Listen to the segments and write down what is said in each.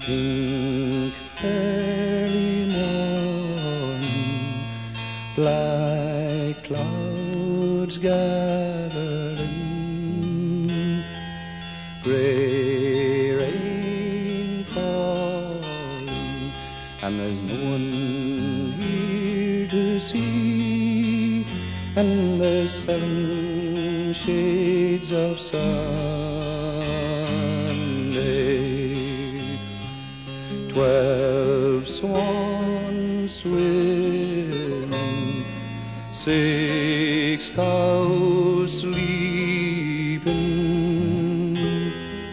pink early morning, black clouds gathering, gray rain falling, and there's no one here to see, and there's 7 shades of Sunday, 12 swans swimming, 6 cows sleeping,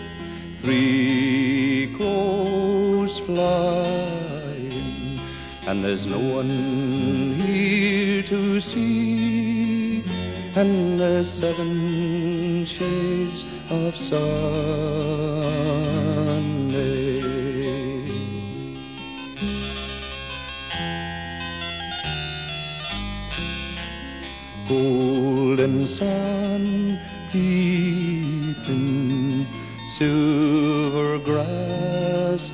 3 crows flying, and there's no one here to see, and there's 7 shades of Sunday. Golden sun peeping, silver grass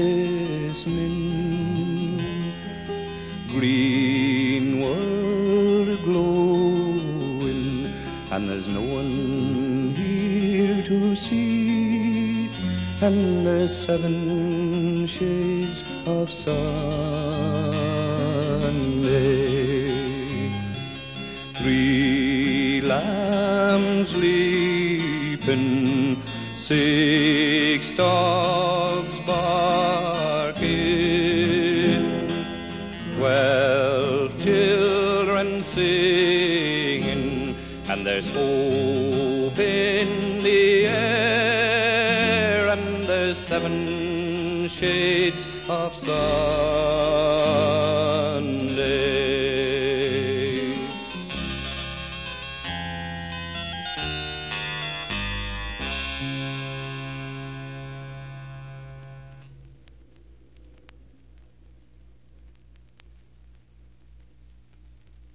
glistening, green world glowing, and there's no one here to see, and there's 7 shades of Sunday. 3 lambs leaping, 6 dogs barking, 12 children singing, and there's hope in the air, and there's 7 shades of sun.